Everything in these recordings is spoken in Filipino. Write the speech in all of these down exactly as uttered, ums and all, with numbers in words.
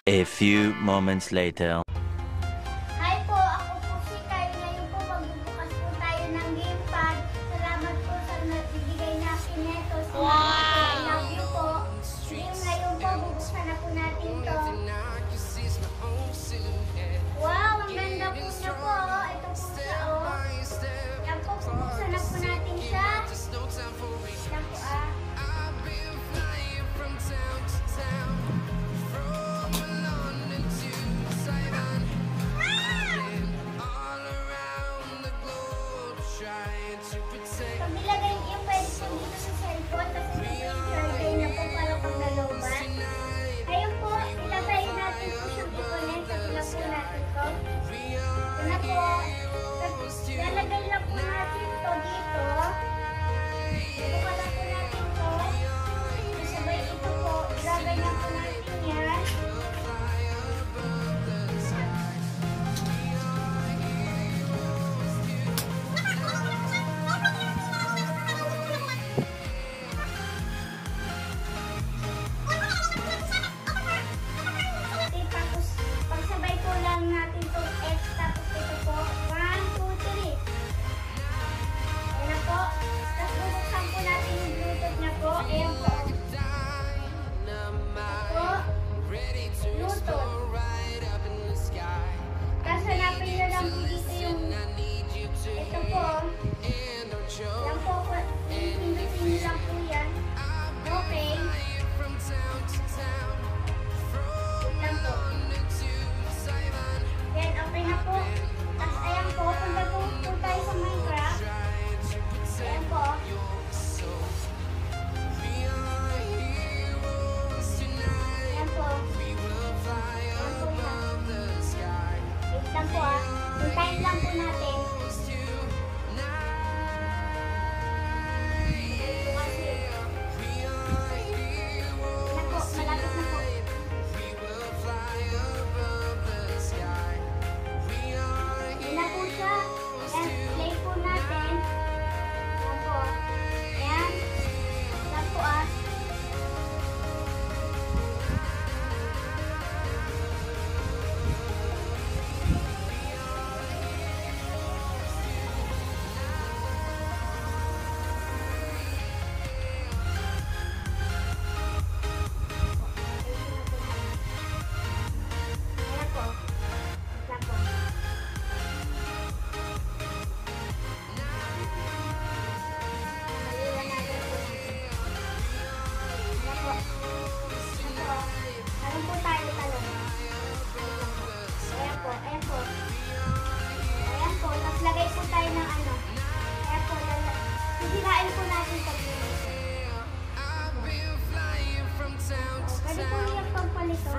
A few moments later. Hi po, ako po si Kyle. Ngayon po magbubukas po tayo ng GAMEPAD. Salamat po sa nagbibigay natin neto. Wow! I love you po. Ngayon po, bubuksan na po natin to. Wow, ang ganda po niya po. Ito po siya, oh. Yan po, bubuksan na po natin siya. Yan po, ah. Pag nilagay yung pwede po dito sa cellphone, kasi dito yung charger na po para pag nalobat. Ayun po, ilagay natin po siyang i-connect at ilagay po natin to. Ito na po. Lalagay lang po natin to dito. Buka lang po natin to. Sabay ito po, ilagay lang po natin yan. Hintayin lang po natin. Nako, malapit na po. Yan na po siya. Yan, play po natin. Yan po. Yan. Yan po ah. Lagay po tayo ng ano. Kaya po, sisirain po natin pag pwede po yung pampalito.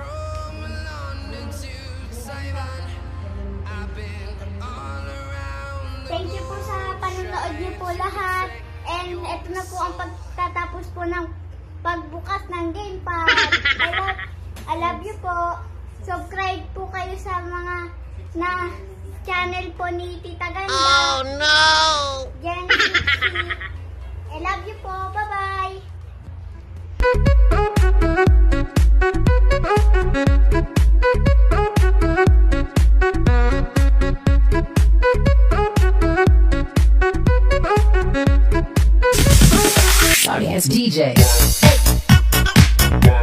Thank you po sa panonood niyo po lahat. And ito na po ang pagtatapos po ng pagbukas ng GAMEPAD. I love, I love you po. Subscribe po kayo sa mga na channel po ni Tita Ganda. Oh no! JhenSexy. I love you po. Bye-bye. Sorry, it's D J.